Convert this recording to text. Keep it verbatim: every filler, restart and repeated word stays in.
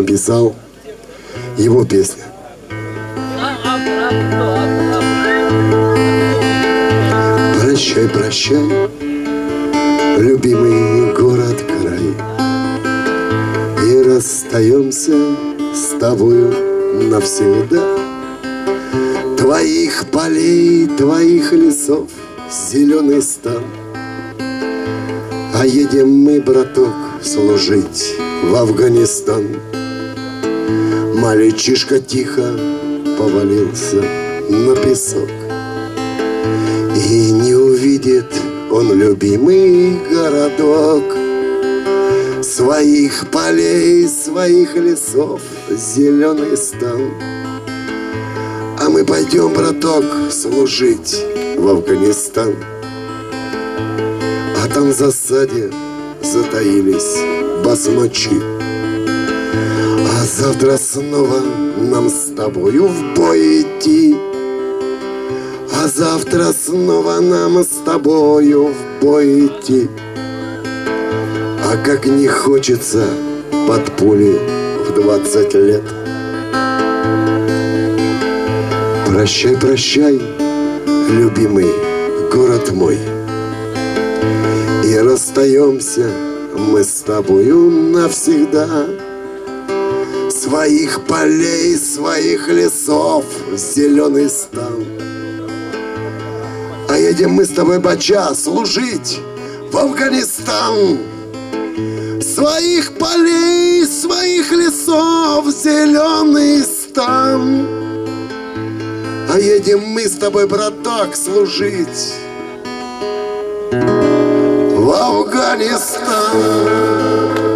написал его песню. Прощай, прощай, любимый город-край, и расстаемся с тобою навсегда. Твоих полей, твоих лесов зеленый стан, а едем мы, браток, служить в Афганистан. Мальчишка тихо повалился на песок, и не увидит он любимый городок. Своих полей, своих лесов зеленый стан. А мы пойдем, браток, служить в Афганистан. А там в засаде затаились басмачи. А завтра снова нам с тобою в бой идти. А завтра снова нам с тобою в бой идти. А как не хочется под пули в двадцать лет. Прощай, прощай, любимый город мой, и расстаемся мы с тобою навсегда. Своих полей, своих лесов зеленый стан. А едем мы с тобой, бача, служить в Афганистан. Своих полей, своих лесов зеленый стан. А едем мы с тобой, браток, служить в Афганистан.